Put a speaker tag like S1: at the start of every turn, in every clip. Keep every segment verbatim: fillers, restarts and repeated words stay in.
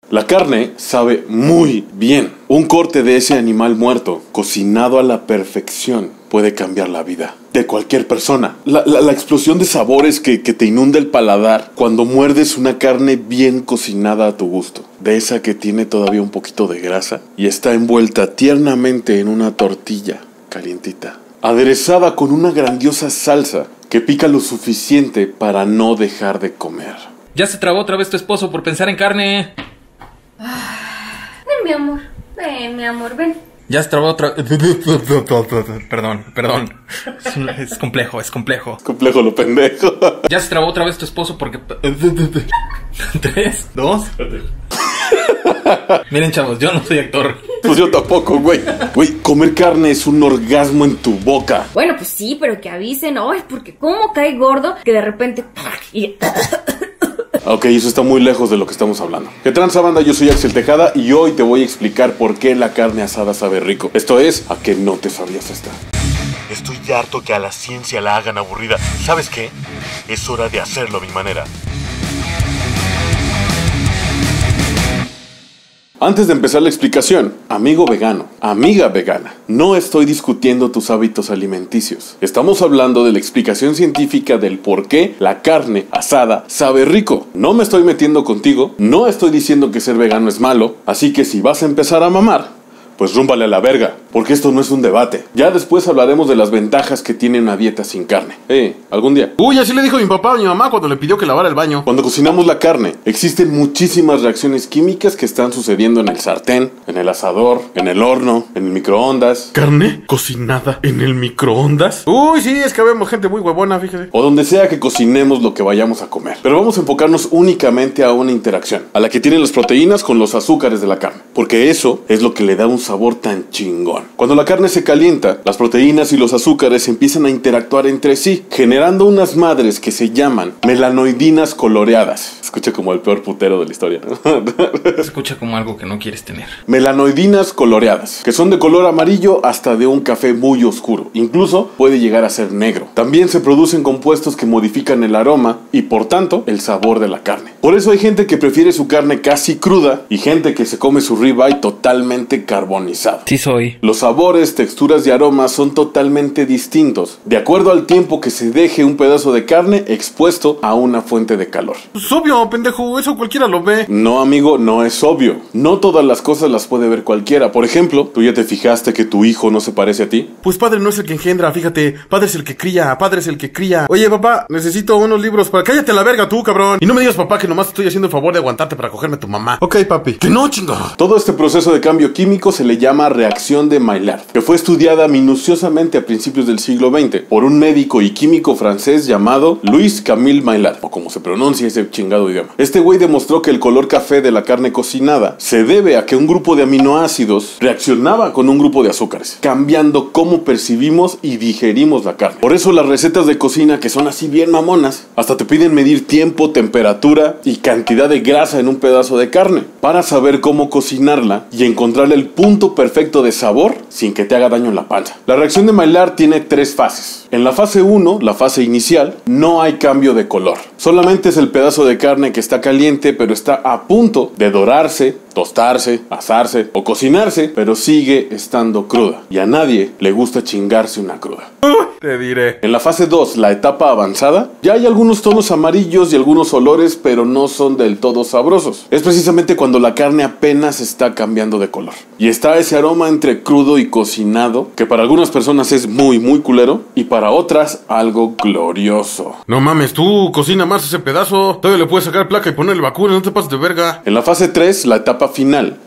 S1: La carne sabe muy bien. Un corte de ese animal muerto, cocinado a la perfección, puede cambiar la vida de cualquier persona. La, la, la explosión de sabores que, que te inunda el paladar cuando muerdes una carne bien cocinada a tu gusto. De esa que tiene todavía un poquito de grasa y está envuelta tiernamente en una tortilla calientita, aderezada con una grandiosa salsa que pica lo suficiente para no dejar de comer.
S2: Ya se trabó otra vez tu esposo por pensar en carne.
S3: Ven, mi amor. Ven, mi amor, ven.
S2: Ya se trabó otra... Perdón, perdón. Es complejo, es complejo.
S1: Es complejo lo pendejo.
S2: Ya se trabó otra vez tu esposo porque... Tres, dos... Miren, chavos, yo no soy actor.
S1: Pues yo tampoco, güey. Güey, comer carne es un orgasmo en tu boca.
S3: Bueno, pues sí, pero que avisen. Ay, porque cómo cae gordo que de repente... y...
S1: Ok, eso está muy lejos de lo que estamos hablando. ¿Qué tranza, banda? Yo soy Axel Tejada y hoy te voy a explicar por qué la carne asada sabe rico. Esto es, a que no te sabías esta. Estoy harto que a la ciencia la hagan aburrida. ¿Sabes qué? Es hora de hacerlo a mi manera. Antes de empezar la explicación, amigo vegano, amiga vegana, no estoy discutiendo tus hábitos alimenticios. Estamos hablando de la explicación científica del por qué la carne asada sabe rico. No me estoy metiendo contigo, no estoy diciendo que ser vegano es malo, así que si vas a empezar a mamar, pues rúmbale a la verga, porque esto no es un debate. Ya después hablaremos de las ventajas que tiene una dieta sin carne. Eh, algún día.
S4: Uy, así le dijo mi papá a mi mamá cuando le pidió que lavara el baño.
S1: Cuando cocinamos la carne, existen muchísimas reacciones químicas que están sucediendo en el sartén, en el asador, en el horno, en el microondas.
S4: ¿Carne cocinada en el microondas? Uy, sí, es que vemos gente muy huevona, fíjese.
S1: O donde sea que cocinemos lo que vayamos a comer. Pero vamos a enfocarnos únicamente a una interacción, a la que tienen las proteínas con los azúcares de la carne, porque eso es lo que le da un sabor tan chingón. Cuando la carne se calienta, las proteínas y los azúcares empiezan a interactuar entre sí, generando unas madres que se llaman melanoidinas coloreadas. Escucha como el peor putero de la historia, ¿no?
S2: Escucha como algo que no quieres tener.
S1: Melanoidinas coloreadas, que son de color amarillo hasta de un café muy oscuro. Incluso puede llegar a ser negro. También se producen compuestos que modifican el aroma y por tanto el sabor de la carne. Por eso hay gente que prefiere su carne casi cruda y gente que se come su ribeye totalmente carbonizado.
S2: Sí soy.
S1: Los sabores, texturas y aromas son totalmente distintos, de acuerdo al tiempo que se deje un pedazo de carne expuesto a una fuente de calor.
S4: Pues obvio, pendejo, eso cualquiera lo ve.
S1: No, amigo, no es obvio. No todas las cosas las puede ver cualquiera. Por ejemplo, ¿tú ya te fijaste que tu hijo no se parece a ti?
S4: Pues padre no es el que engendra, fíjate. Padre es el que cría, padre es el que cría. Oye, papá, necesito unos libros para... Cállate la verga tú, cabrón. Y no me digas, papá, que nomás estoy haciendo el favor de aguantarte para cogerme a tu mamá. Ok, papi. Que no, chinga.
S1: Todo este proceso de cambio químico se le llama reacción de Maillard, que fue estudiada minuciosamente a principios del siglo veinte por un médico y químico francés llamado Louis Camille Maillard, o como se pronuncia ese chingado idioma. Este güey demostró que el color café de la carne cocinada se debe a que un grupo de aminoácidos reaccionaba con un grupo de azúcares, cambiando cómo percibimos y digerimos la carne. Por eso las recetas de cocina, que son así bien mamonas, hasta te piden medir tiempo, temperatura y cantidad de grasa en un pedazo de carne, para saber cómo cocinarla y encontrarle el punto perfecto de sabor sin que te haga daño en la panza. La reacción de Maillard tiene tres fases. En la fase uno, la fase inicial, no hay cambio de color. Solamente es el pedazo de carne que está caliente, pero está a punto de dorarse, tostarse, asarse o cocinarse, pero sigue estando cruda. Y a nadie le gusta chingarse una cruda.
S4: Te diré.
S1: En la fase dos, la etapa avanzada, ya hay algunos tonos amarillos y algunos olores, pero no son del todo sabrosos. Es precisamente cuando la carne apenas está cambiando de color. Y está ese aroma entre crudo y cocinado, que para algunas personas es muy, muy culero, y para otras, algo glorioso.
S4: No mames, tú cocina más ese pedazo. Todavía le puedes sacar placa y ponerle vacuna, no te pases de verga.
S1: En la fase tres, la etapa final.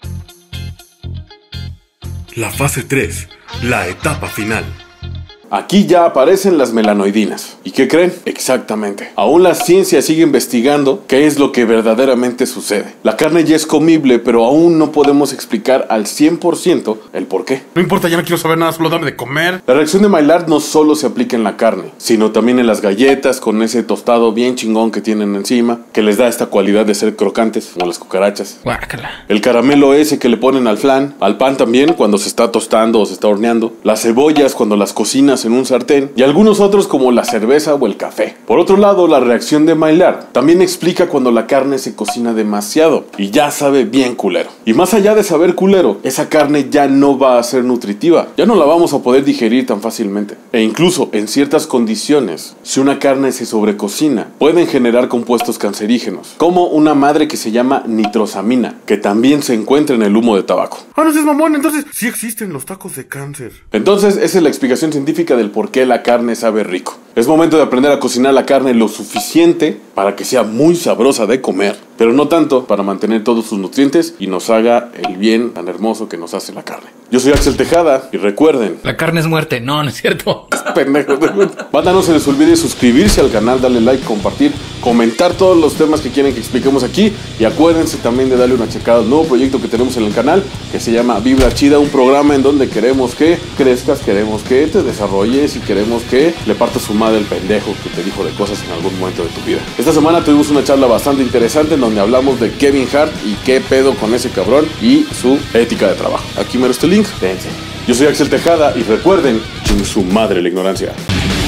S5: La fase tres, la etapa final.
S1: Aquí ya aparecen las melanoidinas. ¿Y qué creen? Exactamente. Aún la ciencia sigue investigando qué es lo que verdaderamente sucede. La carne ya es comible, pero aún no podemos explicar al cien por ciento el por qué.
S4: No importa, ya no quiero saber nada, solo dame de comer.
S1: La reacción de Maillard no solo se aplica en la carne, sino también en las galletas con ese tostado bien chingón que tienen encima, que les da esta cualidad de ser crocantes, como las cucarachas.
S2: Guácala.
S1: El caramelo ese que le ponen al flan, al pan también cuando se está tostando o se está horneando. Las cebollas cuando las cocinas proteínas en un sartén y algunos otros como la cerveza o el café. Por otro lado, la reacción de Maillard también explica cuando la carne se cocina demasiado y ya sabe bien culero. Y más allá de saber culero, esa carne ya no va a ser nutritiva, ya no la vamos a poder digerir tan fácilmente. E incluso en ciertas condiciones, si una carne se sobrecocina, pueden generar compuestos cancerígenos, como una madre que se llama nitrosamina, que también se encuentra en el humo de tabaco.
S4: Ah, no seas mamón, entonces sí existen los tacos de cáncer.
S1: Entonces, esa es la explicación científica del por qué la carne sabe rico. Es momento de aprender a cocinar la carne lo suficiente para que sea muy sabrosa de comer, pero no tanto para mantener todos sus nutrientes y nos haga el bien tan hermoso que nos hace la carne. Yo soy Axel Tejada y recuerden...
S2: La carne es muerte. No, no es cierto.
S1: Pendejo. Banda, no se les olvide suscribirse al canal, darle like, compartir, comentar todos los temas que quieren que expliquemos aquí. Y acuérdense también de darle una checada al nuevo proyecto que tenemos en el canal, que se llama Vibra Chida, un programa en donde queremos que crezcas, queremos que te desarrolles y queremos que le partas su madre el pendejo que te dijo de cosas en algún momento de tu vida. Esta semana tuvimos una charla bastante interesante en donde hablamos de Kevin Hart y qué pedo con ese cabrón y su ética de trabajo. Aquí me este link. Dense. Yo soy Axel Tejada y recuerden, chingue su madre la ignorancia.